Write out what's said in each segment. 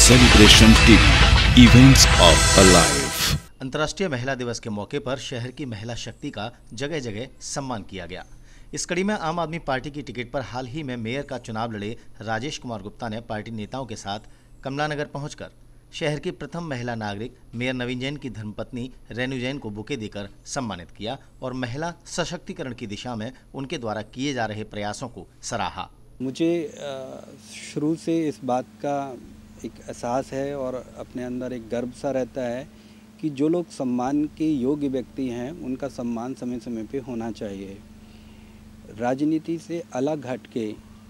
Celebration TV, events of a life. अंतर्राष्ट्रीय महिला दिवस के मौके पर शहर की महिला शक्ति का जगह जगह सम्मान किया गया। इस कड़ी में आम आदमी पार्टी की टिकट पर हाल ही में मेयर का चुनाव लड़े राजेश कुमार गुप्ता ने पार्टी नेताओं के साथ कमलानगर पहुंचकर शहर की प्रथम महिला नागरिक मेयर नवीन जैन की धर्मपत्नी रेणु जैन को बुके देकर सम्मानित किया और महिला सशक्तिकरण की दिशा में उनके द्वारा किए जा रहे प्रयासों को सराहा। मुझे शुरू से इस बात का एक एहसास है और अपने अंदर एक गर्व सा रहता है कि जो लोग सम्मान के योग्य व्यक्ति हैं उनका सम्मान समय समय पे होना चाहिए। राजनीति से अलग हट के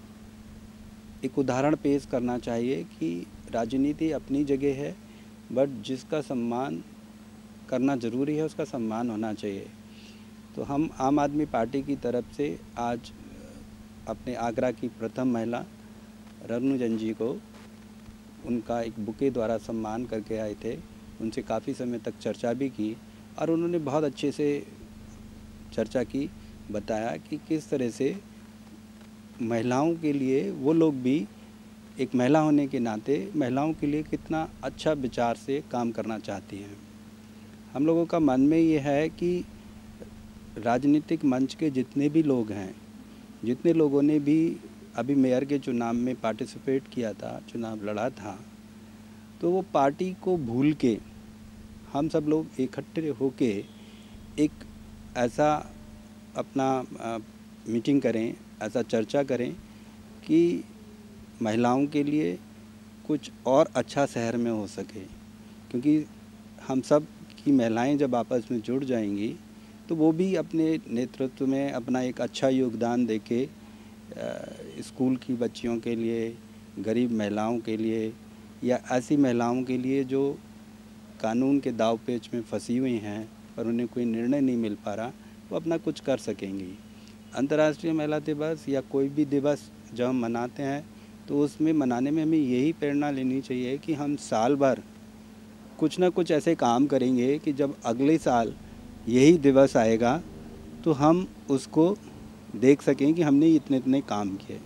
एक उदाहरण पेश करना चाहिए कि राजनीति अपनी जगह है, बट जिसका सम्मान करना ज़रूरी है उसका सम्मान होना चाहिए। तो हम आम आदमी पार्टी की तरफ से आज अपने आगरा की प्रथम महिला रेणु जैन जी को उनका एक बुके द्वारा सम्मान करके आए थे। उनसे काफ़ी समय तक चर्चा भी की और उन्होंने बहुत अच्छे से चर्चा की, बताया कि किस तरह से महिलाओं के लिए वो लोग भी एक महिला होने के नाते महिलाओं के लिए कितना अच्छा विचार से काम करना चाहती हैं। हम लोगों का मन में ये है कि राजनीतिक मंच के जितने भी लोग हैं, जितने लोगों ने भी अभी मेयर के चुनाव में पार्टिसिपेट किया था, चुनाव लड़ा था, तो वो पार्टी को भूल के हम सब लोग इकट्ठे होके एक ऐसा अपना मीटिंग करें, ऐसा चर्चा करें कि महिलाओं के लिए कुछ और अच्छा शहर में हो सके। क्योंकि हम सब की महिलाएं जब आपस में जुड़ जाएंगी तो वो भी अपने नेतृत्व में अपना एक अच्छा योगदान देके स्कूल की बच्चियों के लिए, गरीब महिलाओं के लिए या ऐसी महिलाओं के लिए जो कानून के दाव पेच में फंसी हुई हैं और उन्हें कोई निर्णय नहीं मिल पा रहा, वो अपना कुछ कर सकेंगी। अंतर्राष्ट्रीय महिला दिवस या कोई भी दिवस जब हम मनाते हैं तो उसमें मनाने में हमें यही प्रेरणा लेनी चाहिए कि हम साल भर कुछ ना कुछ ऐसे काम करेंगे कि जब अगले साल यही दिवस आएगा तो हम उसको देख सकें कि हमने इतने इतने काम किए।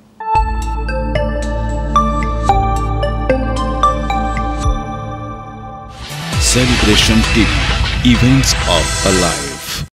Celebration TV, events of a life.